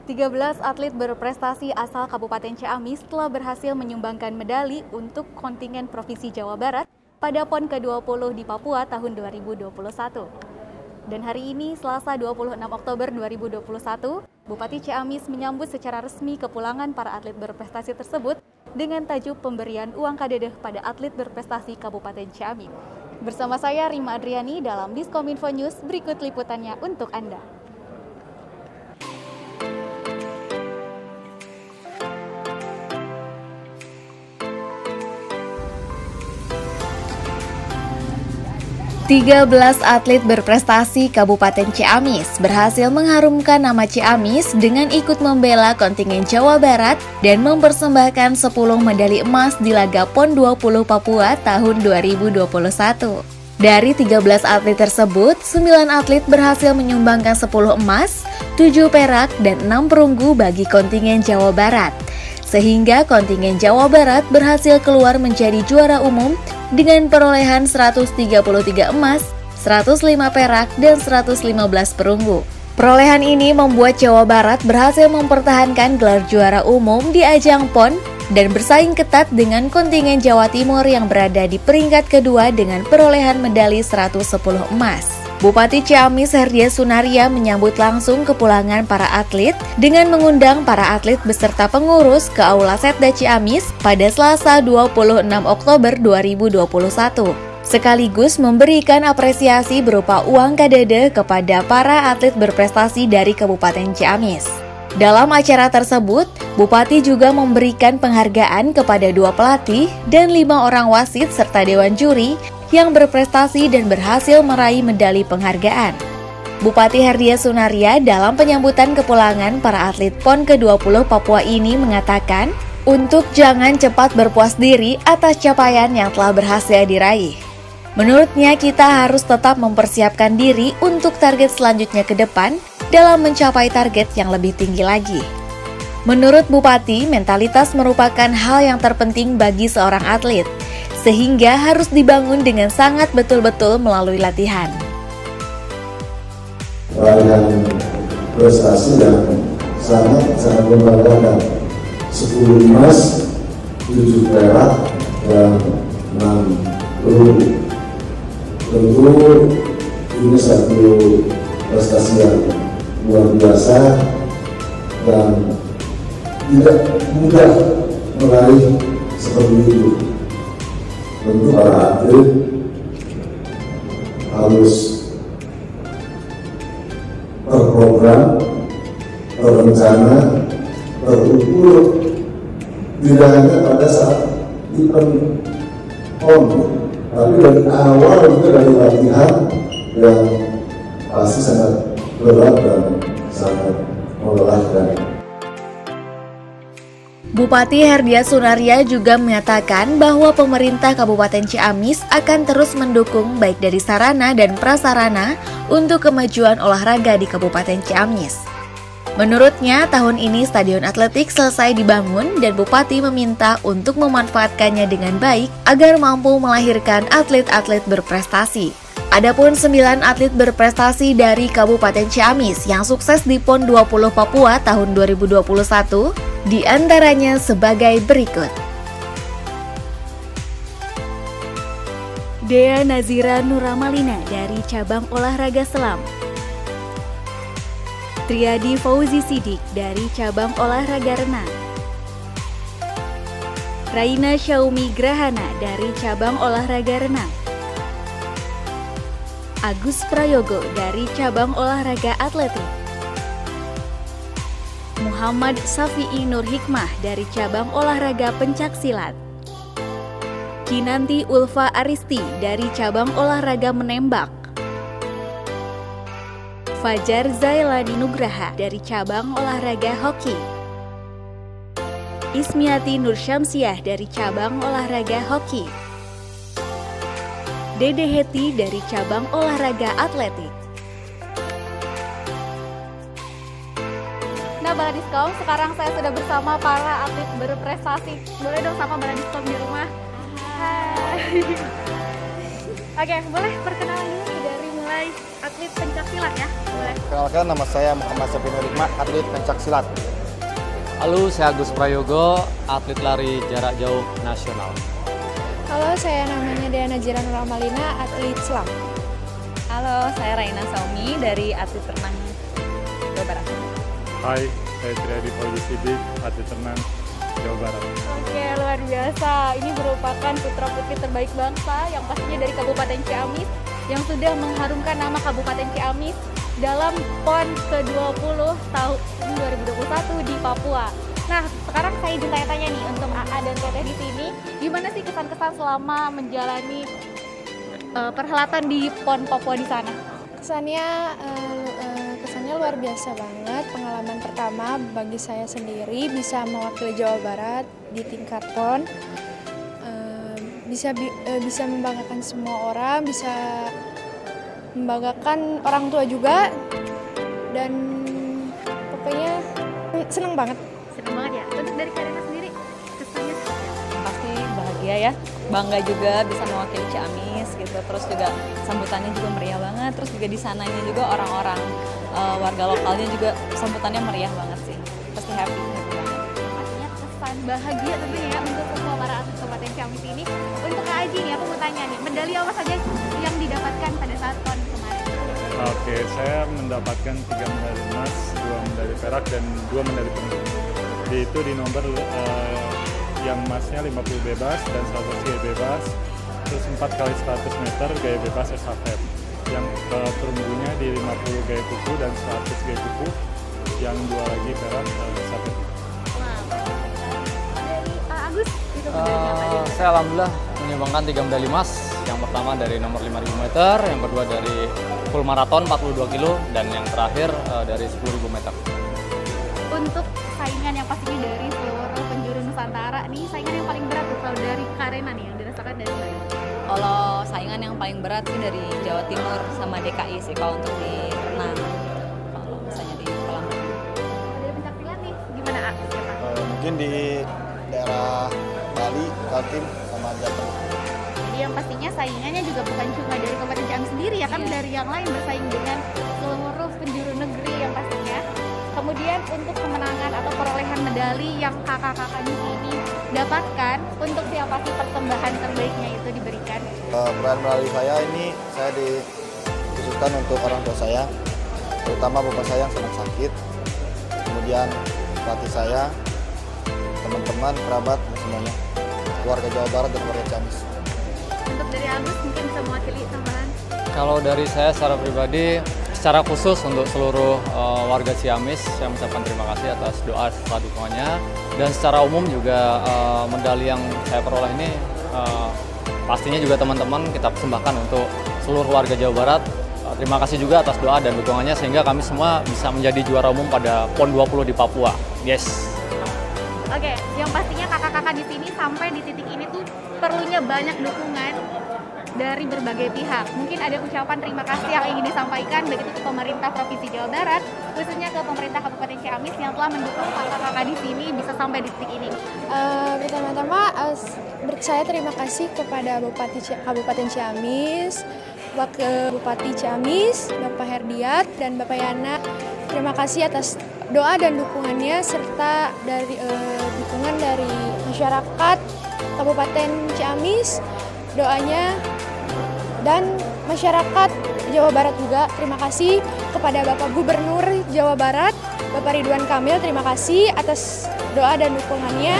13 atlet berprestasi asal Kabupaten Ciamis telah berhasil menyumbangkan medali untuk kontingen Provinsi Jawa Barat pada PON ke-20 di Papua tahun 2021. Dan hari ini, Selasa 26 Oktober 2021, Bupati Ciamis menyambut secara resmi kepulangan para atlet berprestasi tersebut dengan tajuk pemberian uang KDD pada atlet berprestasi Kabupaten Ciamis. Bersama saya Rima Adriani dalam Diskominfo News, berikut liputannya untuk Anda. Tiga belas atlet berprestasi Kabupaten Ciamis berhasil mengharumkan nama Ciamis dengan ikut membela kontingen Jawa Barat dan mempersembahkan 10 medali emas di laga PON 20 Papua tahun 2021. Dari 13 atlet tersebut, 9 atlet berhasil menyumbangkan 10 emas, 7 perak, dan 6 perunggu bagi kontingen Jawa Barat. Sehingga kontingen Jawa Barat berhasil keluar menjadi juara umum dengan perolehan 133 emas, 105 perak, dan 115 perunggu. Perolehan ini membuat Jawa Barat berhasil mempertahankan gelar juara umum di ajang PON dan bersaing ketat dengan kontingen Jawa Timur yang berada di peringkat kedua dengan perolehan medali 110 emas. Bupati Ciamis Herdia Sunaria menyambut langsung kepulangan para atlet dengan mengundang para atlet beserta pengurus ke Aula Setda Ciamis pada Selasa 26 Oktober 2021. Sekaligus memberikan apresiasi berupa uang KDD kepada para atlet berprestasi dari Kabupaten Ciamis. Dalam acara tersebut, Bupati juga memberikan penghargaan kepada 2 pelatih dan 5 orang wasit serta dewan juri yang berprestasi dan berhasil meraih medali penghargaan. Bupati Herdia Sunaria dalam penyambutan kepulangan para atlet PON ke-20 Papua ini mengatakan, untuk jangan cepat berpuas diri atas capaian yang telah berhasil diraih. Menurutnya kita harus tetap mempersiapkan diri untuk target selanjutnya ke depan dalam mencapai target yang lebih tinggi lagi. Menurut Bupati, mentalitas merupakan hal yang terpenting bagi seorang atlet, sehingga harus dibangun dengan sangat betul-betul melalui latihan. Raihan prestasi yang sangat membanggakan, 10 emas, 7 perak, dan 6 perunggu. Tentu ini satu prestasi yang luar biasa dan tidak mudah meraih seperti itu. Tentu para atlet harus terprogram, terencana, terukur, tidak hanya pada saat event PON, tapi dari awal juga dari latihan yang pasti sangat berat dan sangat melelahkan. Bupati Herdia Sunaria juga menyatakan bahwa pemerintah Kabupaten Ciamis akan terus mendukung baik dari sarana dan prasarana untuk kemajuan olahraga di Kabupaten Ciamis. Menurutnya, tahun ini stadion atletik selesai dibangun dan Bupati meminta untuk memanfaatkannya dengan baik agar mampu melahirkan atlet-atlet berprestasi. Adapun 9 atlet berprestasi dari Kabupaten Ciamis yang sukses di PON 20 Papua tahun 2021, di antaranya sebagai berikut. Dea Nazira Nuramalina dari cabang olahraga selam. Triadi Fauzi Sidik dari cabang olahraga renang. Raina Syaumi Grahana dari cabang olahraga renang. Agus Prayogo dari cabang olahraga atletik. Muhammad Safi'i Nur Hikmah dari cabang olahraga pencaksilat. Kinanti Ulfa Aristi dari cabang olahraga menembak. Fajar Zailani Nugraha dari cabang olahraga hoki. Ismiati Nur Syamsiah dari cabang olahraga hoki. Dede Heti dari cabang olahraga atletik. Nah, Baladiskom, sekarang saya sudah bersama para atlet berprestasi. Boleh dong sama Baladiskom di rumah? Hai. Oke, boleh perkenalan dulu dari mulai atlet pencaksilat ya. Boleh. Perkenalkan, nama saya Muhammad Safino Hikmah, atlet pencaksilat. Halo, saya Agus Prayogo, atlet lari jarak jauh nasional. Halo, saya namanya Diana Jiran Ramalina, atlet selam. Halo, saya Raina Saumi dari atlet renang Jawa Barat. Hai, saya Triadi Fauzi Sidik, atlet renang Jawa Barat. Oke, luar biasa. Ini merupakan putra-putri terbaik bangsa yang pastinya dari Kabupaten Ciamis yang sudah mengharumkan nama Kabupaten Ciamis dalam PON ke-20 tahun 2021 di Papua. Nah, sekarang saya izin tanya-tanya nih untuk AA dan Teteh di sini, gimana sih kesan-kesan selama menjalani perhelatan di PON Papua di sana? Kesannya luar biasa banget. Pengalaman pertama bagi saya sendiri bisa mewakili Jawa Barat di tingkat PON. Bisa membanggakan semua orang, bisa membanggakan orang tua juga, dan pokoknya seneng banget. Seneng banget ya. Untuk dari Karina sendiri, kesannya Pasti bahagia ya, bangga juga bisa mewakili Ciamis gitu. Terus juga sambutannya juga meriah banget. Terus juga di sananya juga orang-orang warga lokalnya juga sambutannya meriah banget sih. Pasti happy banget. pastinya kesan bahagia tentunya ya untuk semua para atlet Kabupaten Ciamis ini. Untuk Kak Aji nih, aku mau tanya nih, medali apa saja yang didapatkan pada saat PON kemarin? Oke, saya mendapatkan 3 medali emas, 2 medali perak, dan 2 medali perunggu. Itu di nomor yang emasnya 50 bebas dan 100 gaya bebas, terus 4 kali 100 meter gaya bebas estafet. Yang perunggunya di 50 gaya kuku dan 100 gaya kuku, yang 2 lagi perak estafet. Dari Agus, itu medalinya apa aja? Saya alhamdulillah menyumbangkan 3 medali emas. Yang pertama dari nomor 5.000 meter, yang kedua dari full maraton 42 kilo, dan yang terakhir dari 10.000 meter. Untuk saingan yang pastinya dari seluruh penjuru Nusantara nih, saingan yang paling berat tuh kalau dari Karena nih yang dirasakan dari mana? Kalau saingan yang paling berat sih dari Jawa Timur sama DKI sih kalau untuk di renang. Kalau misalnya di kolam renang. Dari pencaksilat nih, gimana A? Siapa? Mungkin di daerah Bali, Kaltim, sama Jateng. Jadi yang pastinya saingannya juga bukan cuma dari Kabupaten Ciamis sendiri ya kan, Iya. dari yang lain bersaing dengan seluruh penjuru negeri yang pastinya. Kemudian untuk kemenangan atau perolehan medali yang kakak-kakak di sini dapatkan, untuk siapa sih persembahan terbaiknya itu diberikan? Peran medali saya ini saya dikhususkan untuk orang tua saya, terutama bapak saya yang sedang sakit, kemudian pelatih saya, teman-teman, kerabat, dan semuanya, keluarga Jawa Barat dan keluarga Ciamis. Untuk dari Agus mungkin bisa mewakili tambahan. Kalau dari saya secara pribadi, secara khusus untuk seluruh warga Ciamis, saya mengucapkan terima kasih atas doa serta dukungannya. Dan secara umum juga medali yang saya peroleh ini pastinya juga teman-teman kita persembahkan untuk seluruh warga Jawa Barat. Terima kasih juga atas doa dan dukungannya sehingga kami semua bisa menjadi juara umum pada PON 20 di Papua. Yes. Oke, yang pastinya kakak-kakak di sini sampai di titik ini tuh perlunya banyak dukungan dari berbagai pihak. Mungkin ada ucapan terima kasih yang ingin disampaikan baik itu ke pemerintah Provinsi Jawa Barat, khususnya ke pemerintah Kabupaten Ciamis yang telah mendukung kakak-kakak di sini bisa sampai di titik ini. Pertama-tama saya terima kasih kepada Kabupaten Ciamis, Wakil Bupati Ciamis, Bapak Herdiat dan Bapak Yana. Terima kasih atas doa dan dukungannya serta dari dukungan dari masyarakat Kabupaten Ciamis, doanya, dan masyarakat Jawa Barat juga. Terima kasih kepada Bapak Gubernur Jawa Barat, Bapak Ridwan Kamil. Terima kasih atas doa dan dukungannya.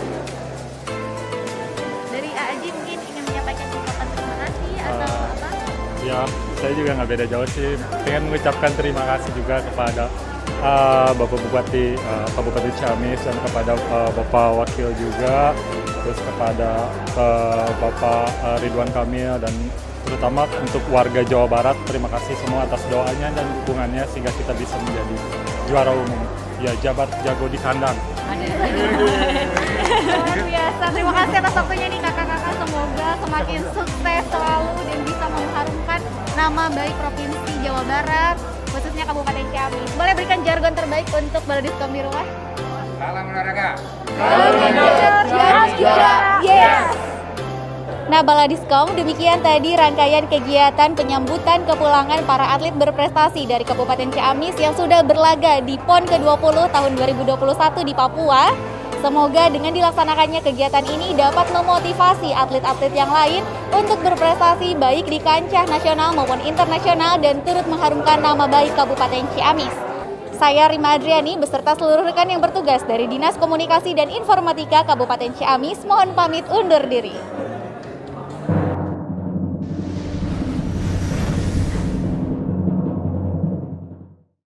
Dari Aji mungkin ingin menyampaikan ucapan terima kasih atau apa? Ya, saya juga nggak beda jauh sih. Pengen mengucapkan terima kasih juga kepada Bapak Bupati Kabupaten Ciamis dan kepada Bapak Wakil juga, terus kepada Bapak Ridwan Kamil, dan terutama untuk warga Jawa Barat. Terima kasih semua atas doanya dan dukungannya sehingga kita bisa menjadi juara umum. Ya, jabat jago di kandang. Luar biasa, terima kasih atas waktunya nih kakak-kakak. Semoga semakin sukses selalu dan bisa mengharumkan nama baik Provinsi Jawa Barat, khususnya Kabupaten Ciamis. Boleh berikan jargon terbaik untuk Baladiskom di rumah? Salam olahraga. Yes. Nah, Baladiskom, demikian tadi rangkaian kegiatan penyambutan kepulangan para atlet berprestasi dari Kabupaten Ciamis yang sudah berlaga di PON ke-20 tahun 2021 di Papua. Semoga dengan dilaksanakannya kegiatan ini dapat memotivasi atlet-atlet yang lain untuk berprestasi baik di kancah nasional maupun internasional dan turut mengharumkan nama baik Kabupaten Ciamis. Saya Rima Adriani beserta seluruh rekan yang bertugas dari Dinas Komunikasi dan Informatika Kabupaten Ciamis mohon pamit undur diri.